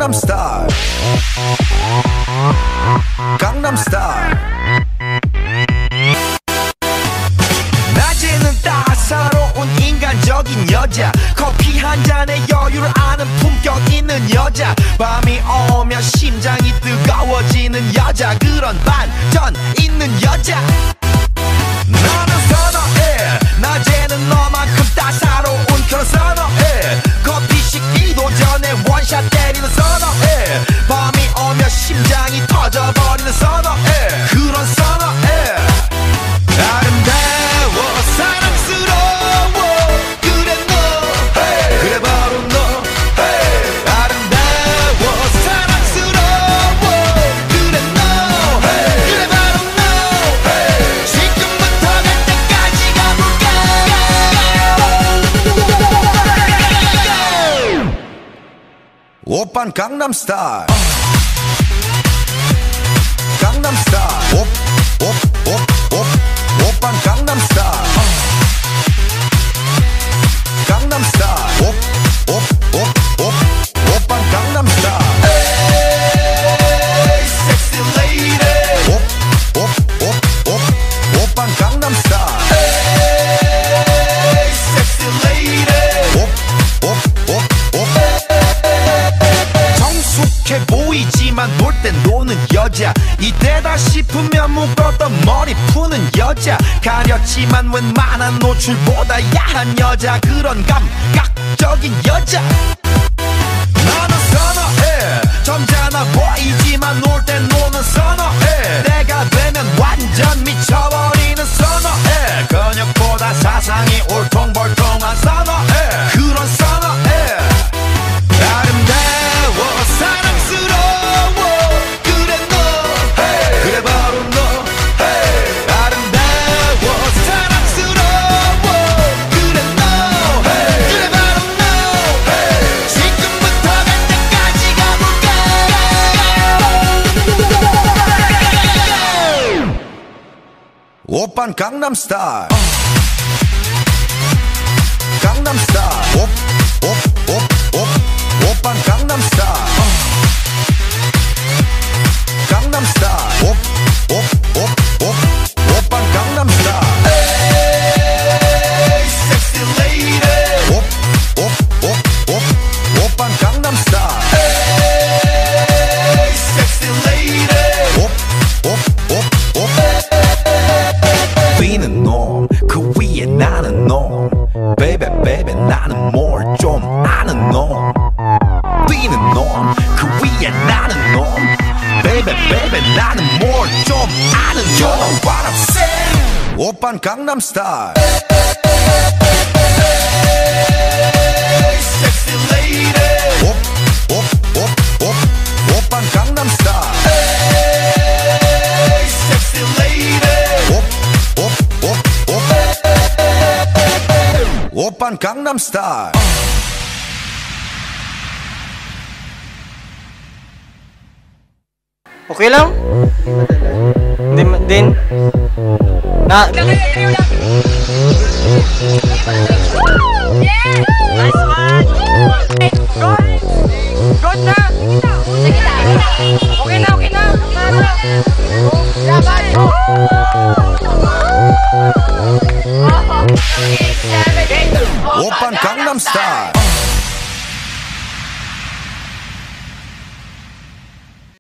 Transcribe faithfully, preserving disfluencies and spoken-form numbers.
강남스타일 강남스타일 낮에는 따사로운 인간적인 여자 커피 한 잔에 여유를 아는 품격 있는 여자 밤이 오면 심장이 뜨거워지는 여자 그런 반전 있는 여자 나는 선어해 낮에는 너만큼 따사로운 그런 선어해 커피 식기도 전에 원샷 때리는 선어해 밤이 오면 심장이 터져버리는 선어해 그런 선어해 아름다워 사랑스러워 그래 너 hey. 그래 바로 너 hey. 아름다워 사랑스러워 그래 너 hey. 그래 바로 너 hey. 지금부터 갈 때까지 가볼까 오빤 강남스타일 강남스타일 옵, 옵, 옵, 옵 오빤 강남스타일 강남스타일 옵, 옵, 옵, 옵 오빤 강남스타일 에이 섹시 레이디 옵, 옵, 옵, 옵 오빤 강남스타일 에이 섹시 레이디 옵, 옵, 옵, 옵 정숙해 보이지만 놀 땐 노는 여자 이때다 싶으면 묶었던 머리 푸는 여자 가렸지만 웬만한 노출보다 야한 여자 그런 감각적인 여자 나는 선어해 점잖아 보이지만 놀 땐 노는 선어해 내가 되면 완전 미쳐버리는 선어해 근육보다 사상이 울퉁불퉁한 선어해 그런 선어해 아름다워 사랑스러워 그래 너 hey. 그래 바로 너 hey. 아름다워 사랑스러워 그래 너 hey. 그래 바로 너 hey. 지금부터 갈 때까지 가볼까 오빤 강남스타일 강남스타일 옵, 옵, 옵, 옵 오빤 강남스타일 강남스타일 옵, 옵, 옵, 옵 오빤 강남스타일 에이 섹시 레이디 옵, 옵, 옵, 옵 오빤 강남스타일 에이 섹시 레이디 옵, 옵, 옵, 옵 뛰는 놈 그 위에 나는 놈 베이베 베이베 나는 뭘 좀 아는 놈 뛰는 놈 그 위에 나는 놈 베이베 베이베 나는 뭘 좀 아는 놈 You know what I'm saying 오빤 강남스타일 섹시 레이디 옵, 옵, 옵, 옵 오빤 강남스타일 섹시 레이디 옵, 옵, 옵, 옵 오빤 강남스타일 Okay lang? Din, din. Na. Yeah! Nice one! Good! Good na! Sige na! Okay na, okay na! Laban! 오빤 강남스타일